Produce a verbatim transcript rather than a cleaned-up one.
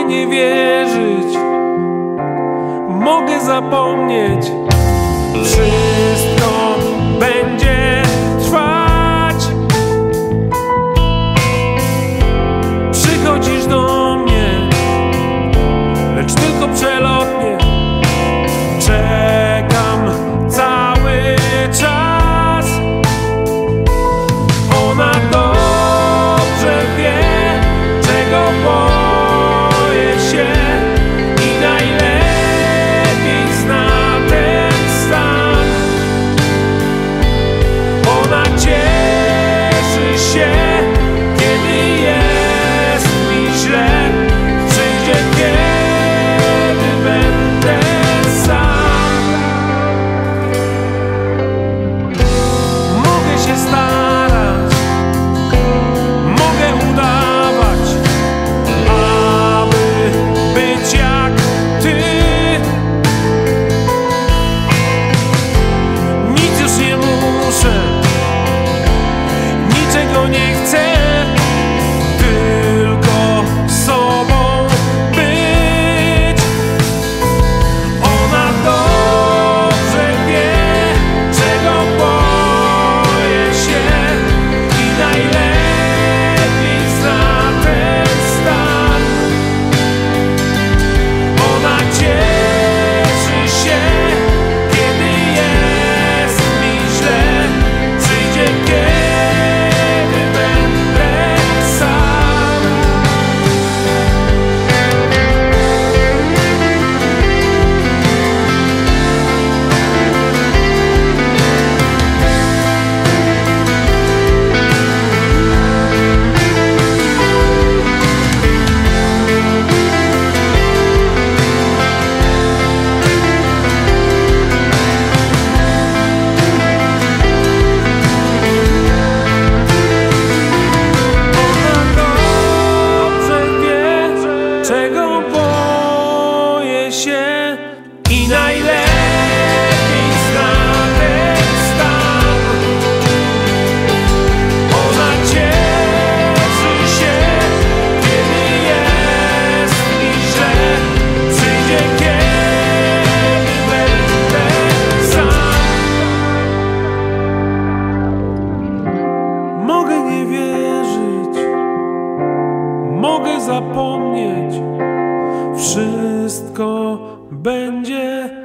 nie wierzyć, mogę zapomnieć. Wszystko będzie trwać. Przychodzisz do mnie, lecz tylko przelotnie. Czekam cały czas. Ona dobrze wie, czego boję się, i najlepiej zna ten stan. Ona cieszy się, kiedy jest mi źle. Przyjdzie, kiedy będę sam. Mogę się starać, mogę udawać, aby być jak ty. Nic już nie muszę, niczego nie chcę, tylko sobą być. Ona dobrze wie, czego boję się, i najlepiej zna ten stan. Ona cieszy się, kiedy jest mi źle. Przyjdzie, kiedy będę sam. Ona dobrze wie, czego boję się, i najlepiej zna ten stan. Ona cieszy się, kiedy jest mi źle. Przyjdzie, kiedy będę sam. Mogę nie wierzyć, mogę zapomnieć. Wszystko będzie